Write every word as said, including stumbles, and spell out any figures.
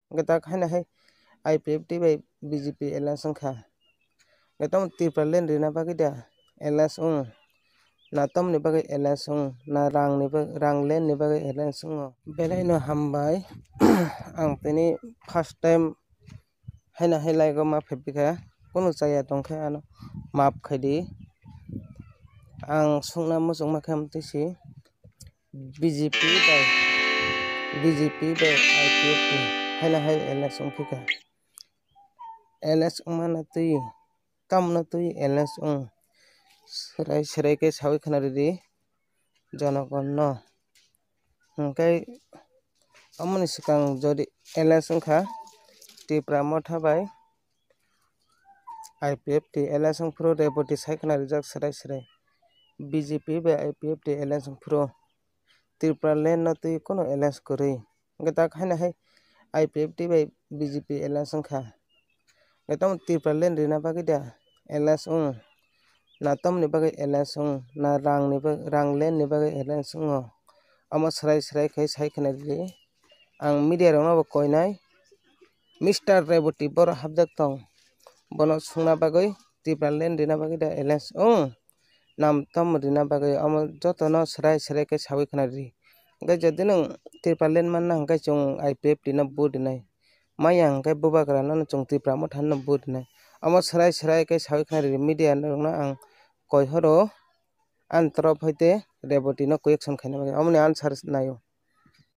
Gata haina hai I P F T bai B J P election kha. Gata Tripura len rina bagi da election na tom ni bagi election na rang ni bagi rang len ni bagi election belai no hambai ang tini first time haina hai laigo ma phepika kono chaya tongkha ano map khaidi ang sungna musung makham tisi B J P bai B J P bai I P F T haina hai election phika election mana tui kam na tui election serai serai ke sawi khana ridi jonogon no hingkai amoni sikang jodi election kha Tripura motha bai I P F T election pro reboti saikana rijak serai serai B J P bai I P F T election pro Tripura len no tui kono election kwrwi gata haina hai I P F T bai B J P election kha gata Tripura len rina bagi da election na tom ni bagi election na rang ni bagi rang len ni bagi election amo serai serai khai saikana ridi ang media rok no bo koinai Mister Reboti boro habjak tong bono sungna bagui Tripura len rina bagi da election nam tom rina bagui amo joto no serai serai ke sawi khana ridi hingkai যদি nung Tripura len manna hingkai chung I P F T no boot dinai maya hingkai bobagra no chung Tripura motha no boot dinai amo serai serai ke sawi khana ridi media rok no ang koihoro ang torof haite reboti no correction khaina bagui amoni answer naio.